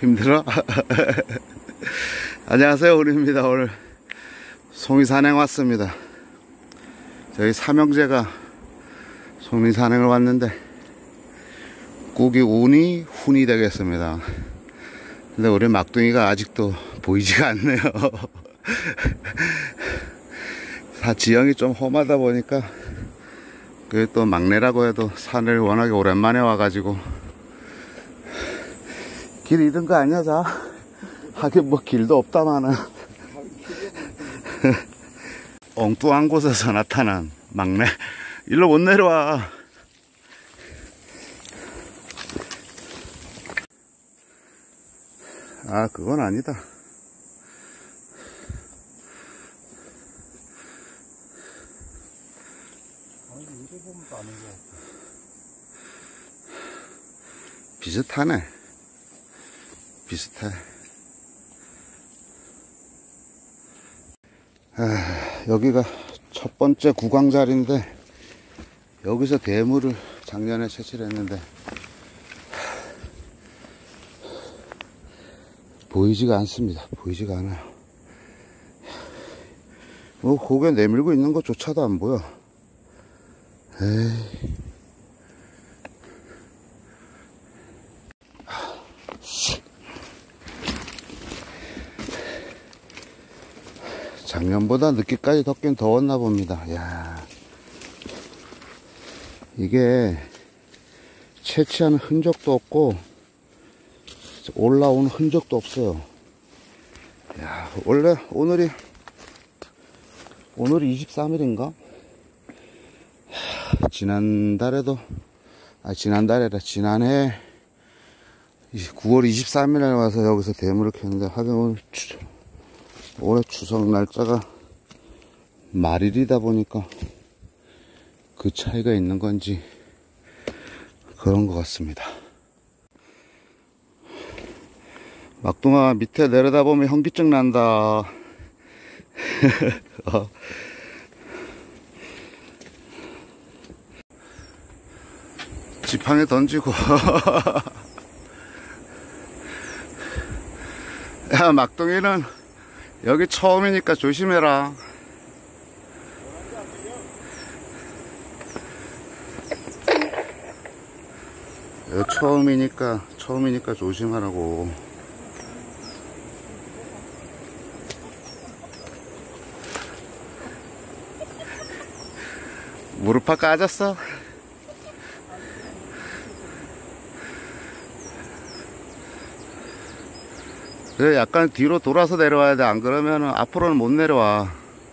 힘들어? 안녕하세요, 우리입니다. 오늘 송리 산행 왔습니다. 저희 삼형제가 송리 산행을 왔는데 꾹이 운이 훈이 되겠습니다. 근데 우리 막둥이가 아직도 보이지가 않네요. 다 지형이 좀 험하다 보니까 그 또 막내라고 해도 산을 워낙에 오랜만에 와가지고 길 잃은 거 아니야, 자? 하긴 뭐 길도 없다마는. 엉뚱한 곳에서 나타난 막내. 일로 못 내려와. 아, 그건 아니다. 비슷하네. 비슷해. 여기가 첫 번째 구강 자리인데 여기서 대물을 작년에 채취를 했는데 보이지가 않습니다. 보이지가 않아요. 뭐 고개 내밀고 있는 것조차도 안 보여. 에이. 작년보다 늦게까지 덥긴 더웠나 봅니다. 야, 이게 채취하는 흔적도 없고 올라오는 흔적도 없어요. 야, 원래 오늘이 23일인가? 지난해 9월 23일에 와서 여기서 대물을 켰는데 하긴 올해 추석 날짜가 말일이다 보니까 그 차이가 있는 건지 그런 것 같습니다. 막둥아, 밑에 내려다보면 현기증 난다. 지팡이 던지고. 야, 막둥이는 여기 처음이니까 조심해라. 여기 처음이니까 조심하라고. 무릎팍 까졌어? 그래, 약간 뒤로 돌아서 내려와야 돼. 안 그러면 앞으로는 못 내려와.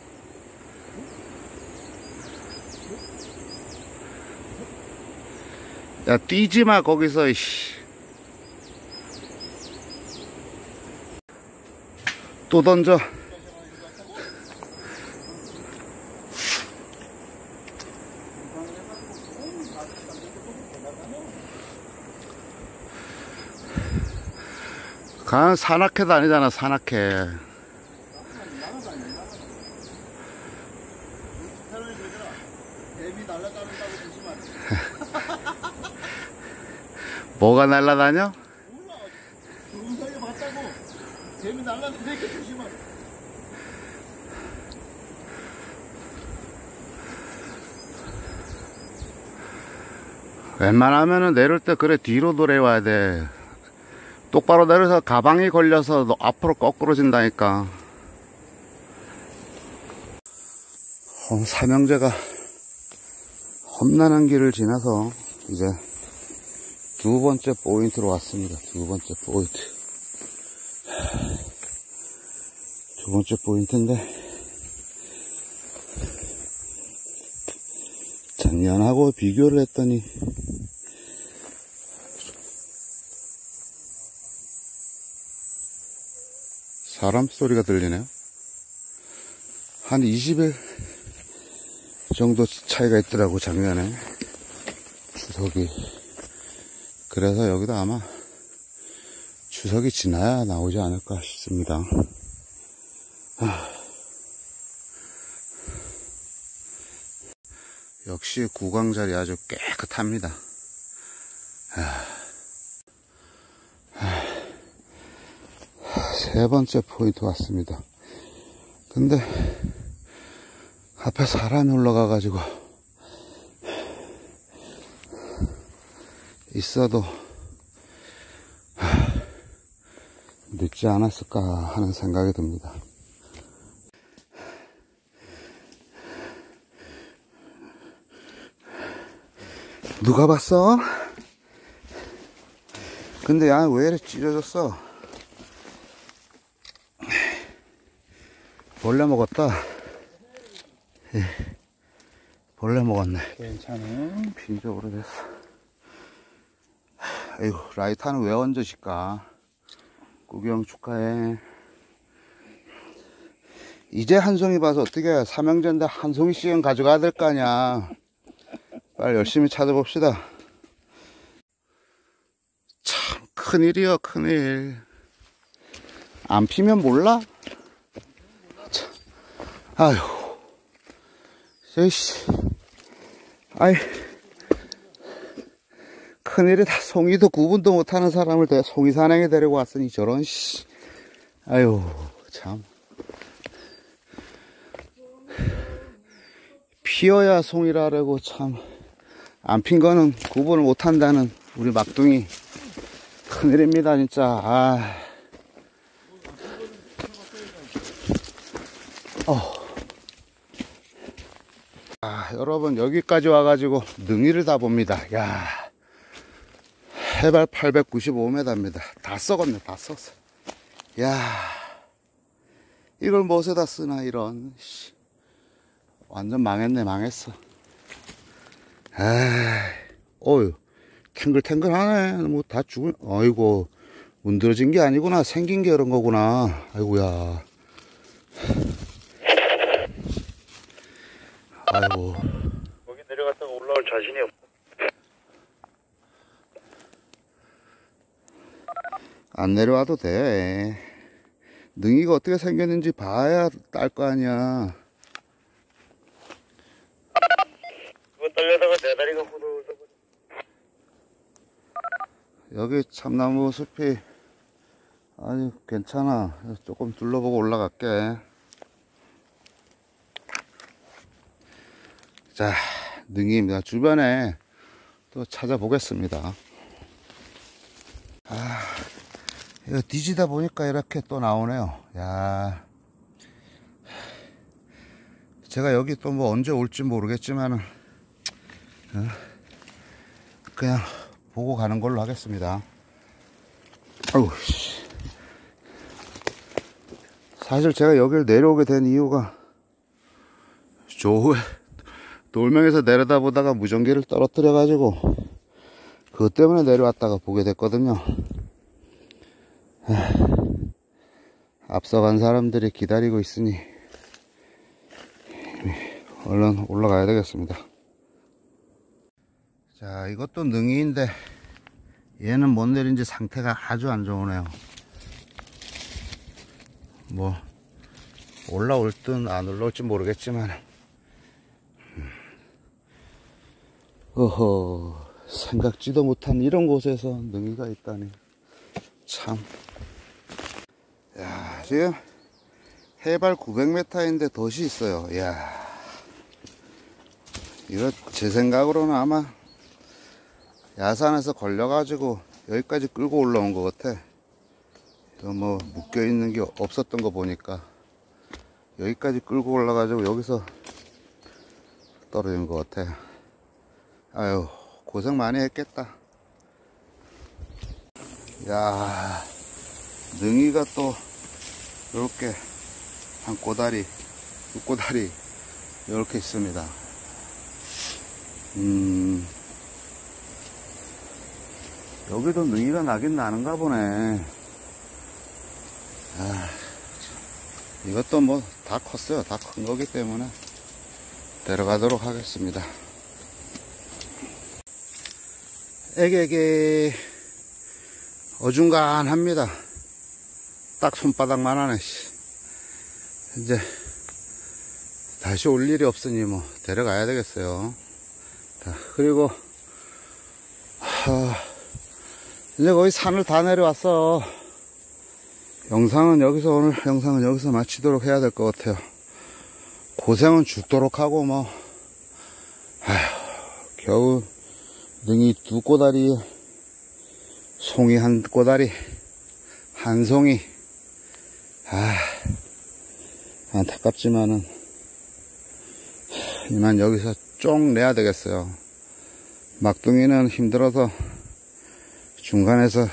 야, 뛰지마 거기서. 또 던져. 간 산악회도 아니잖아, 산악회. 뭐가 날아다녀? 동상에 봤다고. 뱀이 날아다니니까 조심하라. 웬만하면은 내릴 때 그래 뒤로 내려와야 돼. 똑바로 내려서 가방이 걸려서 너 앞으로 거꾸로진다니까. 삼형제가 험난한 길을 지나서 이제 두 번째 포인트로 왔습니다. 두 번째 포인트. 두 번째 포인트인데 작년하고 비교를 했더니 사람 소리가 들리네요. 한 20일 정도 차이가 있더라고, 작년에. 추석이. 그래서 여기도 아마 추석이 지나야 나오지 않을까 싶습니다. 역시 구강자리 아주 깨끗합니다. 세 번째 포인트 왔습니다. 근데 앞에 사람이 올라가 가지고 있어도 늦지 않았을까 하는 생각이 듭니다. 누가 봤어? 근데 야, 왜 이렇게 찢어졌어? 벌레 먹었다. 예. 벌레 먹었네. 괜찮아. 빈지 오래됐어. 아이고, 라이터는 왜 얹으실까? 구경 축하해. 이제 한 송이 봐서 어떻게 삼형제인데 한 송이씩은 가져가야 될 거 아니야. 빨리 열심히 찾아봅시다. 참 큰일이여, 큰일. 안 피면 몰라? 참. 아휴. 에이씨. 아이. 큰일이다. 송이도 구분도 못하는 사람을 송이 산행에 데리고 왔으니 저런, 씨. 아유, 참. 피어야 송이라고 참. 안 핀 거는 구분을 못한다는 우리 막둥이. 큰일입니다, 진짜. 여러분, 여기까지 와가지고 능이를 다 봅니다. 야. 해발 895m입니다. 다 썩었네, 다 썩었어. 야, 이걸 무엇에다 쓰나, 이런. 완전 망했네, 망했어. 어휴, 탱글탱글하네. 뭐 다 죽을, 아이고, 문드러진 게 아니구나. 생긴 게 그런 거구나. 아이고야. 아이고. 거기 내려갔다가 올라올 자신이 없어. 안 내려와도 돼. 능이가 어떻게 생겼는지 봐야 딸 거 아니야. 그거 떨려다가 내 다리가 후들후들. 여기 참나무 숲이 아니 괜찮아. 조금 둘러보고 올라갈게. 자, 능이입니다. 주변에 또 찾아보겠습니다. 이거 뒤지다 보니까 이렇게 또 나오네요. 야, 제가 여기 또 뭐 언제 올지 모르겠지만은 그냥 보고 가는 걸로 하겠습니다. 아이고, 사실 제가 여기를 내려오게 된 이유가 돌멩에서 내려다 보다가 무전기를 떨어뜨려 가지고 그것 때문에 내려왔다가 보게 됐거든요. 앞서간 사람들이 기다리고 있으니 얼른 올라가야 되겠습니다. 자, 이것도 능이인데 얘는 못 내린 지 상태가 아주 안 좋으네요. 뭐 올라올 듯 안 올라올지 모르겠지만 어허, 생각지도 못한 이런 곳에서 능이가 있다니 참. 야, 지금 해발 900m인데 덫이 있어요. 야, 이거 제 생각으로는 아마 야산에서 걸려가지고 여기까지 끌고 올라온 것 같아. 이거 뭐 묶여있는 게 없었던 거 보니까 여기까지 끌고 올라가지고 여기서 떨어진 것 같아. 아유, 고생 많이 했겠다. 야, 능이가 또 이렇게 한 꼬다리, 두 꼬다리 이렇게 있습니다. 여기도 능이가 나긴 나는가 보네. 이것도 뭐 다 컸어요. 다 큰 거기 때문에 데려가도록 하겠습니다. 에게게 어중간합니다. 딱 손바닥만 하네. 이제 다시 올 일이 없으니 뭐 데려가야 되겠어요. 자, 그리고 이제 거의 산을 다 내려왔어. 오늘 영상은 여기서 마치도록 해야 될 것 같아요. 고생은 죽도록 하고 겨우 능이 2꼬다리에 송이 1꼬다리, 한 송이. 안타깝지만은 이만 여기서 쫑 내야 되겠어요. 막둥이는 힘들어서 중간에서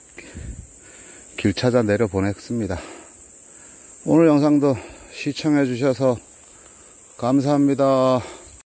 길 찾아 내려 보냈습니다. 오늘 영상도 시청해 주셔서 감사합니다.